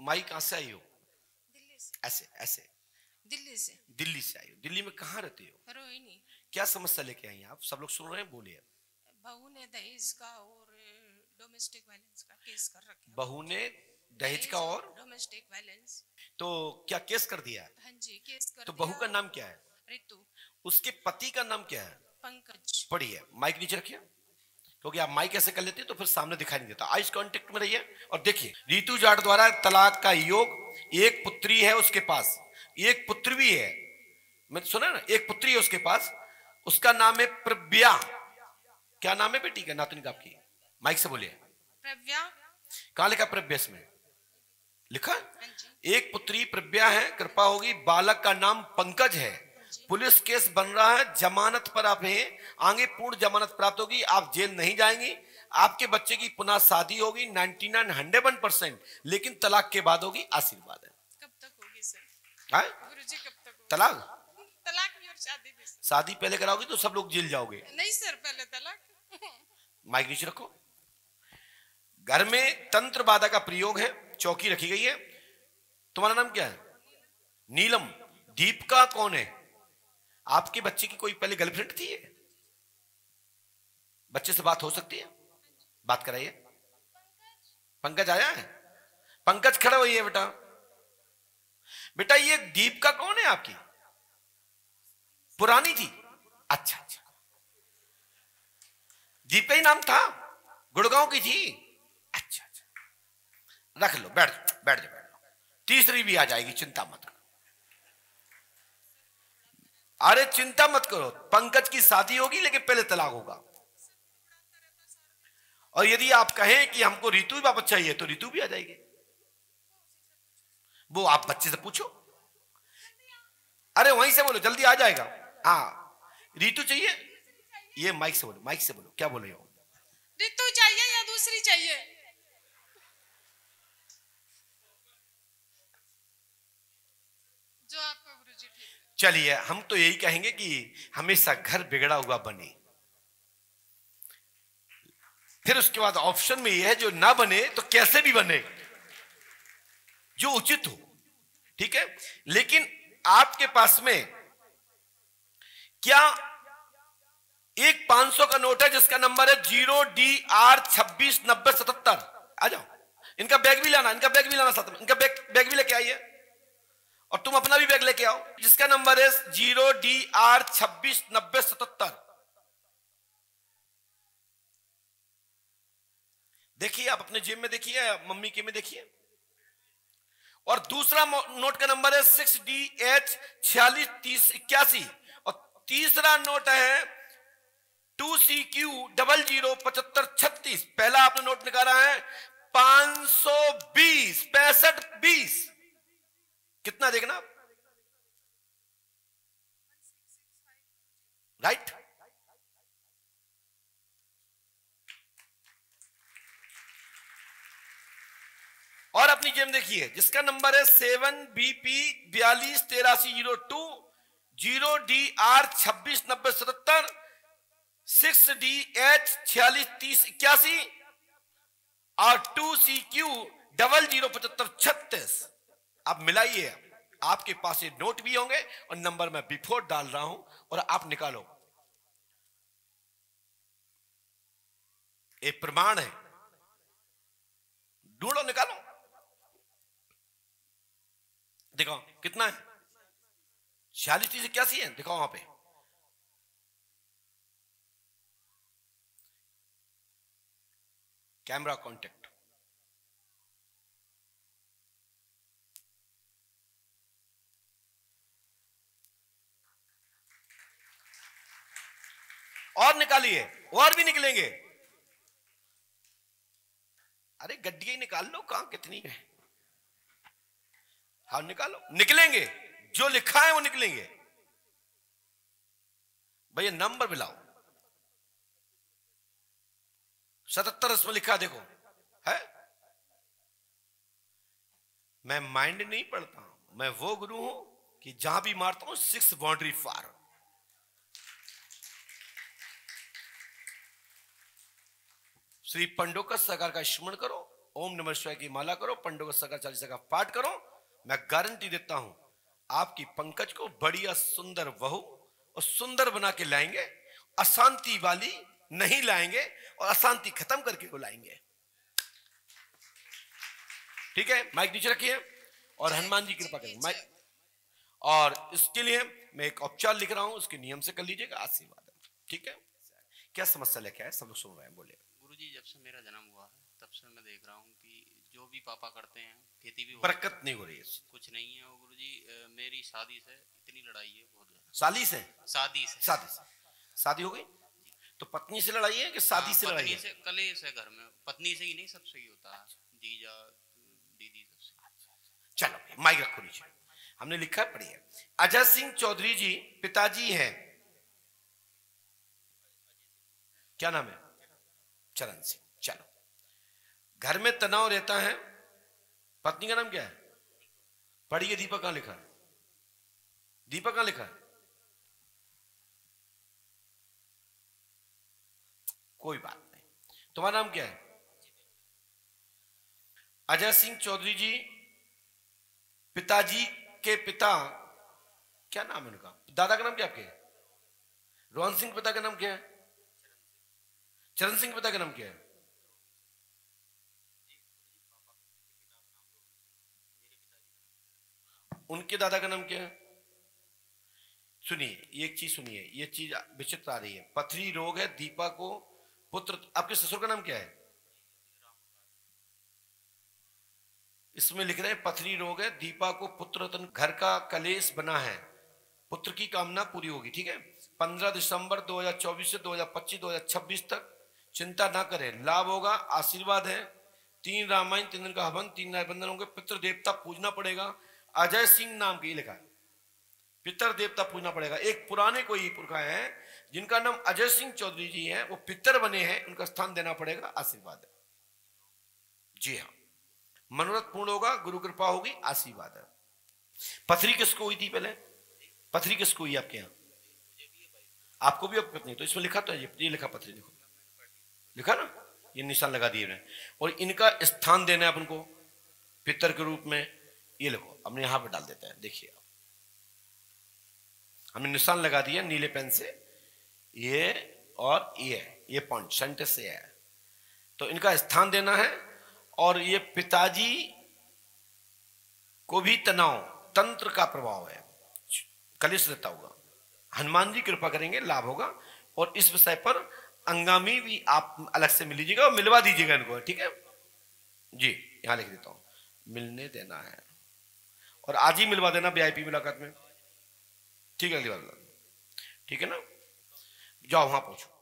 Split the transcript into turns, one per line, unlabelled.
माई कहां से आई हो?
दिल्ली से।
ऐसे ऐसे।
दिल्ली से।
दिल्ली से आई हो। दिल्ली में कहाँ रहते हो?
रोहिणी।
क्या समस्या लेके आई हैं आप? सब लोग सुन रहे हैं, बोलिए।
बहू ने दहेज का और डोमेस्टिक वायलेंस का केस कर रखा है।
बहू ने दहेज का और
डोमेस्टिक वायलेंस।
तो क्या केस कर दिया है?
हाँ जी, केस कर
तो
दिया।
बहू का नाम क्या है?
रितु।
उसके पति का नाम क्या है?
पंकज।
पढ़िए, माइक नीचे रखिए, क्योंकि आप माइक ऐसे कर लेते हैं तो फिर सामने दिखाई नहीं देता। आइस कांटेक्ट में रहिए और देखिए। रीतू जाट द्वारा तलाक का योग, एक पुत्री है उसके पास, एक पुत्र भी है, मैं सुना ना, एक पुत्री है उसके पास, उसका नाम है प्रव्या। क्या नाम है बेटी का, नातनी का आपकी? माइक से बोलिए।
प्रव्या।
कहां लिखा प्रव्या? इसमें लिखा
हाँ जी।
एक पुत्री प्रव्या है, कृपा होगी। बालक का नाम पंकज है। पुलिस केस बन रहा है, जमानत पर आप हैं, आगे पूर्ण जमानत प्राप्त होगी, आप जेल नहीं जाएंगी। आपके बच्चे की पुनः शादी होगी 99-101%, लेकिन तलाक के बाद होगी। आशीर्वाद है।
कब तक होगी सर?
गुरुजी
कब तक होगी?
तलाक?
तलाक भी और शादी भी।
शादी पहले कराओगी तो सब लोग जेल जाओगे।
नहीं सर, पहले तलाक।
माइक नीचे रखो। घर में तंत्र बाधा का प्रयोग है, चौकी रखी गई है। तुम्हारा नाम क्या है? नीलम। दीपिका कौन है? आपके बच्चे की कोई पहले गर्लफ्रेंड थी? बच्चे से बात हो सकती है? बात कराइए। पंकज आया है? पंकज खड़ा होइए बेटा। बेटा ये दीपिका कौन है आपकी? पुरानी थी? अच्छा अच्छा, दीपिका ही नाम था, गुड़गांव की थी। अच्छा अच्छा, रख लो, बैठ बैठ जाओ, बैठ लो। तीसरी भी आ जाएगी, चिंता मत करो। अरे चिंता मत करो, पंकज की शादी होगी लेकिन पहले तलाक होगा। और यदि आप कहें कि हमको ऋतु भी वापस चाहिए तो ऋतु भी आ जाएगी। वो आप बच्चे से पूछो। अरे वहीं से बोलो, जल्दी आ जाएगा। हाँ, ऋतु चाहिए? ये माइक से बोलो, माइक से बोलो, क्या बोल रहे हो?
ऋतु चाहिए या दूसरी चाहिए? जो आपको गुरुजी ठीक।
चलिए, हम तो यही कहेंगे कि हमेशा घर बिगड़ा हुआ बने। फिर उसके बाद ऑप्शन में यह है जो ना बने तो कैसे भी बने, जो उचित हो। ठीक है, लेकिन आपके पास में क्या एक 500 का नोट है जिसका नंबर है 0DR269077? आ जाओ, इनका बैग भी लाना, इनका बैग भी लाना साथ में, इनका बैग भी लेके आइए, और तुम अपना भी बैग लेके आओ जिसका नंबर है 0DR269077। देखिए, आप अपने जेब में देखिए, मम्मी के में देखिए। और दूसरा नोट का नंबर है 6DH463081, और तीसरा नोट है 2CQ007536। पहला आपने नोट निकाला है 520 6520। कितना देखना, राइट? और अपनी जेब देखिए जिसका नंबर है 7BP428302, 0DR269077, 6DH463081 और 2CQ007536। अब मिलाइए, आपके पास ये नोट भी होंगे और नंबर मैं बिफोर डाल रहा हूं, और आप निकालो। ये प्रमाण है, ढूंढो, निकालो, देखो कितना है। 463081 है, देखो वहां पे। Camera contact. और निकालिए, और भी निकलेंगे। अरे गड्डियां निकाल लो, कहां कितनी है। हाँ निकालो, निकलेंगे, जो लिखा है वो निकलेंगे। भैया नंबर मिलाओ, 77 इसमें लिखा, देखो है। मैं माइंड नहीं पढ़ता हूं, मैं वो गुरु हूं कि जहां भी मारता हूं 6 बाउंड्री फार। श्री पंडोकर सरकार का स्मरण करो, ओम नमः शिवाय की माला करो, पंडों सका 40 का पाठ करो। मैं गारंटी देता हूं आपकी पंकज को बढ़िया सुंदर बहू और सुंदर बना के लाएंगे, अशांति वाली नहीं लाएंगे और अशांति खत्म करके को लाएंगे। ठीक है, माइक नीचे रखिए और हनुमान जी कृपा करेंगे। माइक, और इसके लिए मैं एक उपचार लिख रहा हूं, उसके नियम से कर लीजिएगा, आशीर्वाद। ठीक है, क्या समस्या लेके आए, सब लोग सुन रहे हैं, बोले।
गुरुजी, जब से मेरा जन्म हुआ है तब से मैं देख रहा हूँ कि जो भी पापा करते हैं खेती भी
बरकत नहीं हो रही है,
कुछ नहीं है। और गुरुजी मेरी शादी से इतनी लड़ाई है, बहुत ज्यादा।
साली से? शादी हो गई तो पत्नी से लड़ाई है कि शादी से लड़ाई है?
पत्नी से कलेश है घर में, पत्नी से ही नहीं, सबसे ही होता है, जीजा दीदी सबसे।
चलो माइक रखो नीचे, हमने लिखा है, पढ़िए। अजय सिंह चौधरी जी पिताजी हैं, क्या नाम है? चरण सिंह। चलो, घर में तनाव रहता है, पत्नी का नाम क्या है? पढ़िए, दीपक कहां लिखा है? दीपक कहां लिखा है? कोई बात नहीं, तुम्हारा नाम क्या है? अजय सिंह चौधरी जी पिताजी के पिता, क्या नाम है उनका? दादा का नाम क्या आपके? रोहन सिंह। पिता का नाम क्या है? चरण सिंह। पिता का नाम क्या है? उनके दादा का नाम क्या है? सुनिए, एक चीज सुनिए, ये चीज विचित्र आ रही है। पथरी रोग है, दीपा को पुत्र। आपके ससुर का नाम क्या है? इसमें लिख रहे हैं पथरी रोग है, दीपा को पुत्र रत्न, घर का कलेश बना है, पुत्र की कामना पूरी होगी। ठीक है, 15 दिसंबर 2024 से 2025 2026 तक चिंता ना करें, लाभ होगा, आशीर्वाद है। 3 रामायण, 3 दिन का हवन, 3 बंधन होंगे, पितृ देवता पूजना पड़ेगा। अजय सिंह नाम की लिखा है, पितर देवता पूजना पड़ेगा। एक पुराने कोई पुरखा है जिनका नाम अजय सिंह चौधरी जी है, वो पितर बने हैं, उनका स्थान देना पड़ेगा, आशीर्वाद है। जी हाँ, मनोरथ पूर्ण होगा, गुरु कृपा होगी, आशीर्वाद है। पथरी किसको हुई थी पहले? पथरी किसको हुई आपके यहाँ? आपको भी अब पत्नी? तो इसमें लिखा तो है, ये लिखा पथरी, देखो लिखा ना, ये निशान लगा दिए। और इनका स्थान देना है अपन को पितर के रूप में, ये लिखो, हमने यहां पर डाल देते हैं। देखिए, हमने निशान लगा दिया नीले पेन से, ये और ये पॉइंट सेंटर से है, तो इनका स्थान देना है। और ये पिताजी को भी तनाव, तंत्र का प्रभाव है, कलेश रहता होगा, हनुमान जी कृपा करेंगे, लाभ होगा। और इस विषय पर अंगामी भी आप अलग से मिल लीजिएगा और मिलवा दीजिएगा इनको। ठीक है जी, यहां लिख देता हूं, मिलने देना है, और आज ही मिलवा देना वीआईपी मुलाकात में। ठीक है, अगली बार, ठीक है ना, जाओ वहां पहुंचो।